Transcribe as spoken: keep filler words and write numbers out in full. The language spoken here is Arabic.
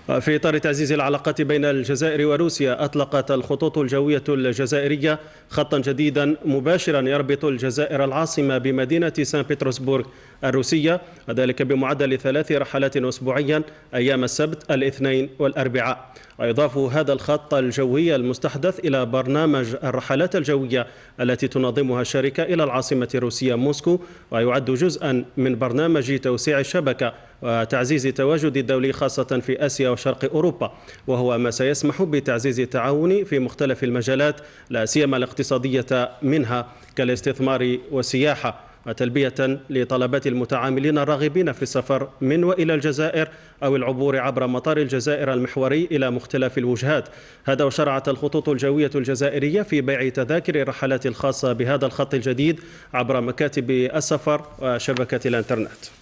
في إطار تعزيز العلاقات بين الجزائر وروسيا، أطلقت الخطوط الجوية الجزائرية خطا جديدا مباشرا يربط الجزائر العاصمة بمدينة سان بطرسبورغ الروسية، وذلك بمعدل ثلاث رحلات أسبوعيا أيام السبت، الاثنين والأربعاء. ويضاف هذا الخط الجوي المستحدث إلى برنامج الرحلات الجوية التي تنظمها الشركة إلى العاصمة الروسية موسكو، ويعد جزءا من برنامج توسيع الشبكة وتعزيز التواجد الدولي خاصة في آسيا وشرق أوروبا، وهو ما سيسمح بتعزيز التعاون في مختلف المجالات لا سيما الاقتصادية منها كالاستثمار والسياحة، وتلبية لطلبات المتعاملين الراغبين في السفر من وإلى الجزائر أو العبور عبر مطار الجزائر المحوري إلى مختلف الوجهات. هذا وشرعت الخطوط الجوية الجزائرية في بيع تذاكر الرحلات الخاصة بهذا الخط الجديد عبر مكاتب السفر وشبكة الإنترنت.